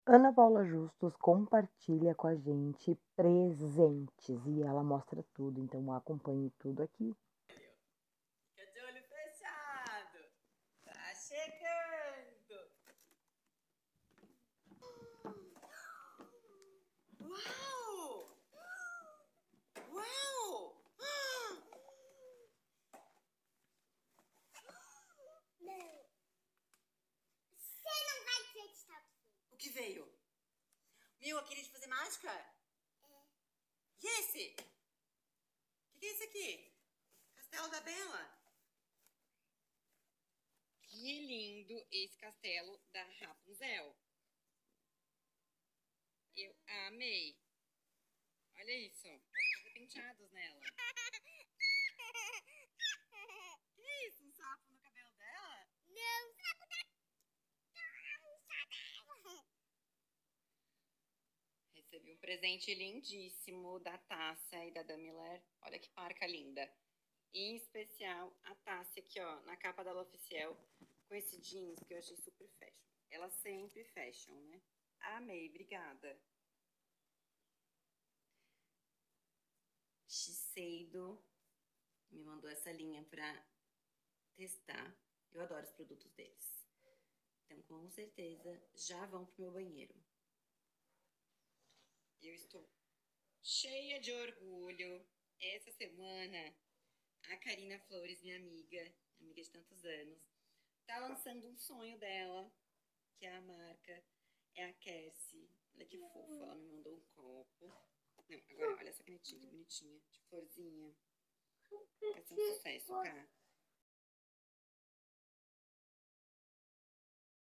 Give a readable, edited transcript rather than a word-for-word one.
Ana Paula Justus compartilha com a gente presentes e ela mostra tudo, então acompanhe tudo aqui. Fica de olho fechado. Tá chegando. Uau! Uau! Não. Você não vai acreditar. O que veio? Viu aquele de fazer mágica? É. E esse? O que é esse aqui? Castelo da Bela. Que lindo esse castelo da Rapunzel. Eu amei. Olha isso. Pode fazer penteados nela. Que é isso? Um sapo no cabelo dela? Não, sapo da... Recebi um presente lindíssimo da Tássia e da Damiler. Olha que parca linda. Em especial a Tássia aqui, ó, na capa da La Oficial, com esse jeans que eu achei super fashion. Elas sempre fashion, né? Amei, obrigada. Shiseido me mandou essa linha pra testar. Eu adoro os produtos deles. Então, com certeza, já vão pro meu banheiro. Eu estou cheia de orgulho. Essa semana, a Karina Flores, minha amiga de tantos anos, tá lançando um sonho dela, que é a marca, é a Cassie. Olha que fofa, ela me mandou um copo. Não, agora olha essa canetinha que bonitinha, de florzinha. Vai ser um sucesso, cara.